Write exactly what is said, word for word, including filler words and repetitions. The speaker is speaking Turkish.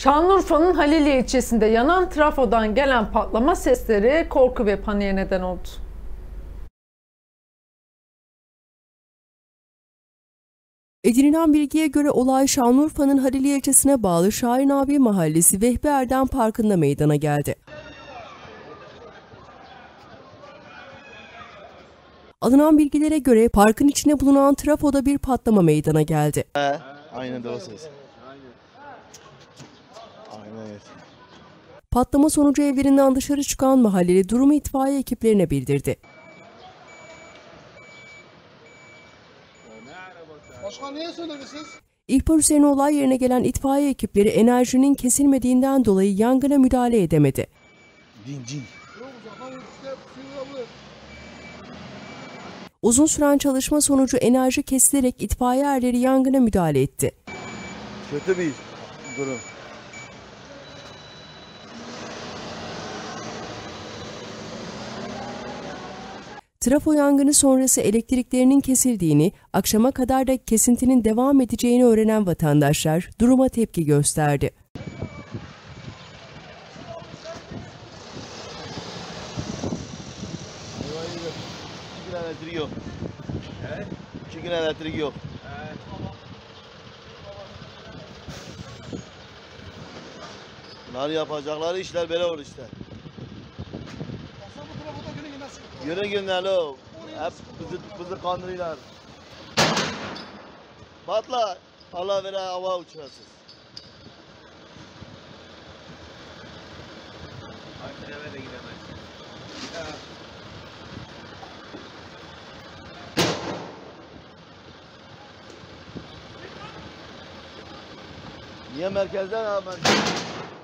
Şanlıurfa'nın Haliliye ilçesinde yanan trafodan gelen patlama sesleri korku ve paniğe neden oldu. Edinilen bilgiye göre olay Şanlıurfa'nın Haliliye ilçesine bağlı Şahin Abi Mahallesi Vehbi Erdem Parkı'nda meydana geldi. Alınan bilgilere göre parkın içine bulunan trafoda bir patlama meydana geldi. He, aynen de o ses. Aynen evet. Patlama sonucu evlerinden dışarı çıkan mahalleli durumu itfaiye ekiplerine bildirdi. Başkan niye söylemişsiniz? İhbar üzerine olay yerine gelen itfaiye ekipleri enerjinin kesilmediğinden dolayı yangına müdahale edemedi. Din cin. Uzun süren çalışma sonucu enerji kesilerek itfaiye erleri yangına müdahale etti. Kötü bir durum. Trafo yangını sonrası elektriklerinin kesildiğini, akşama kadar da kesintinin devam edeceğini öğrenen vatandaşlar duruma tepki gösterdi. İki gün elektrik yok. Evet. İki gün elektrik yok. Evet. Bunlar yapacakları işler böyle olur işte. Yürü günler o. Hep bizi, bizi kandırıyorlar. Patla. Allah vere hava uçurasız. Artık eve de gidemez. Niye merkezden hemen?